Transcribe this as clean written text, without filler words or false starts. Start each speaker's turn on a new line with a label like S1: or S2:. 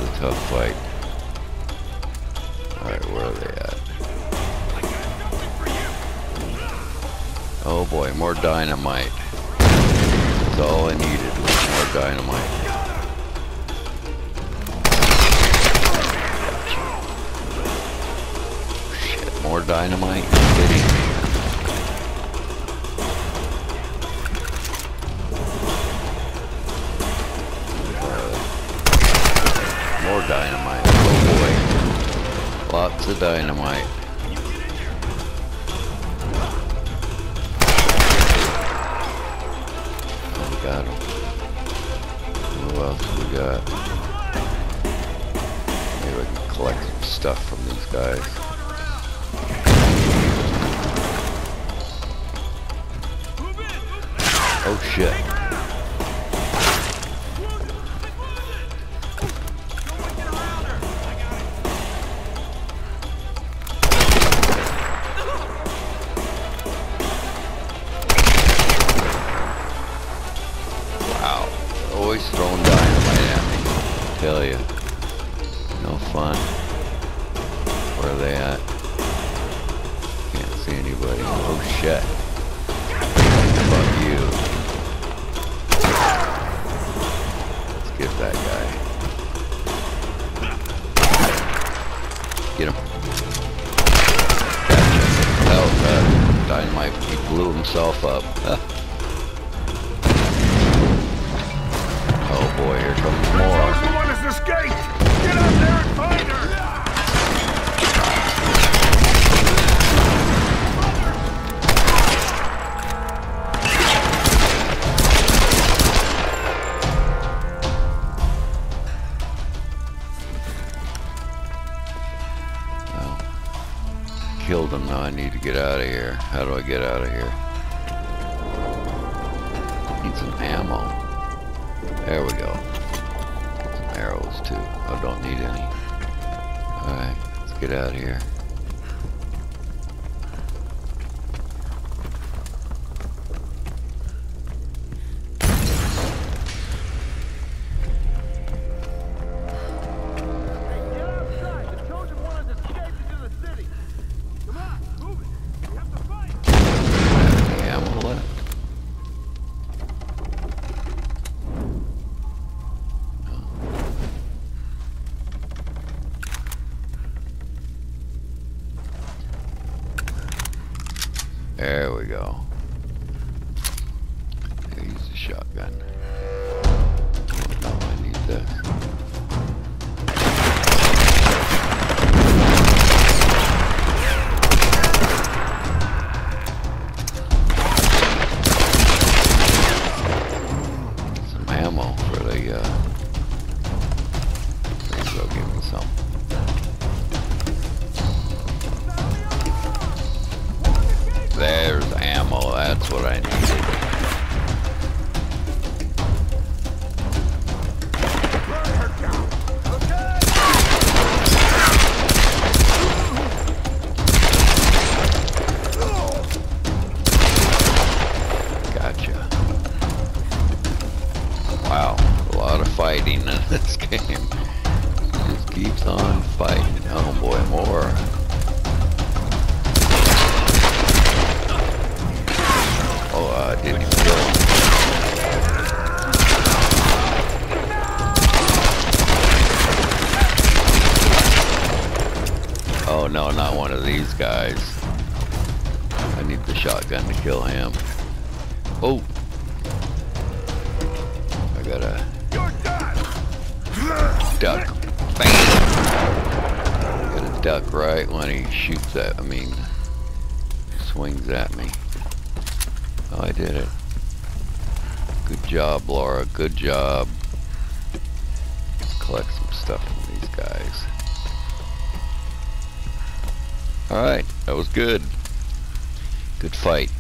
S1: a tough fight. Alright, where are they at? Oh boy, more dynamite. That's all I needed was more dynamite. Shit, more dynamite? You're kidding me. More dynamite. Oh boy. Lots of dynamite. Oh, we got him. Who else we got? Maybe I can collect some stuff from these guys. Oh shit. Always throwing dynamite at me, I tell you. No fun. Where are they at? Can't see anybody. Oh shit. Fuck you. Let's get that guy. Get him. Gotcha. Oh, dynamite, he blew himself up. Oh boy, here comes more.
S2: The one has escaped! Get out there and find her!
S1: Well, killed him now. I need to get out of here. How do I get out of here? Need some ammo. There we go. Some arrows too. I don't need any. Alright, let's get out of here. Any ammo left? There we go. Use the shotgun. No, I need this. Some ammo for the, please go give me some. There's ammo, that's what I needed. Gotcha. Wow, a lot of fighting in this game. Just keeps on fighting. Oh boy, more. Oh, I didn't even kill him. Oh no, not one of these guys. I need the shotgun to kill him. Oh! I gotta duck. Bam! Gotta duck right when he shoots at, swings at me. Oh, I did it. Good job, Laura. Good job. Let's collect some stuff from these guys. Alright, that was good. Good fight.